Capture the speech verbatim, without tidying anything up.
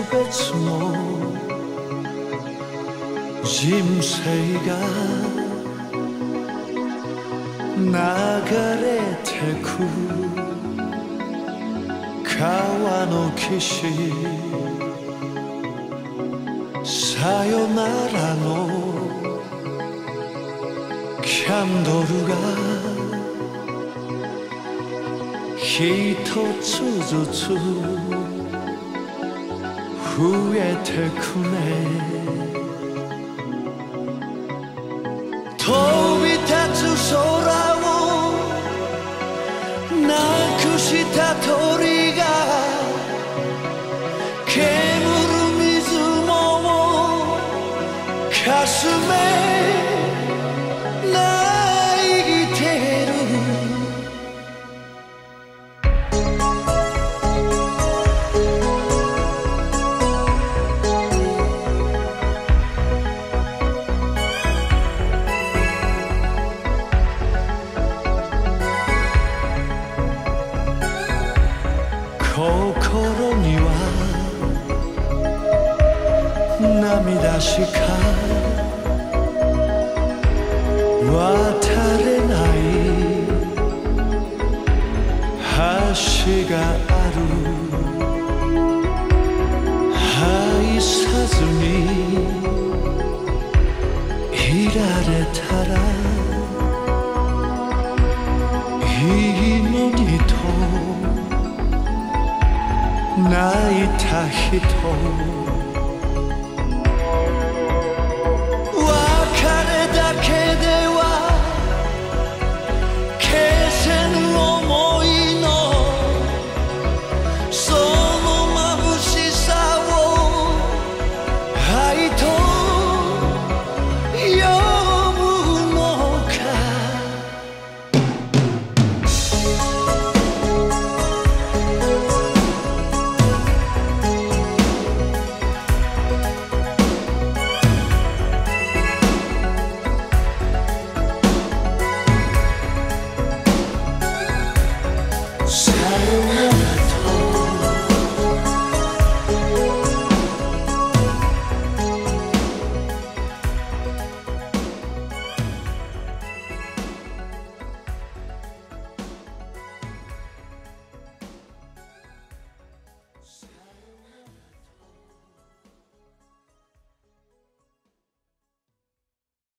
別の人生が流れてく川の岸さよならのキャンドルが一つずつ増えてくね飛び立つ空をなくした鳥が煙る水もかすめ泣いてる心には涙しか渡れない橋がある愛さずにいられたらいいのにと泣いた人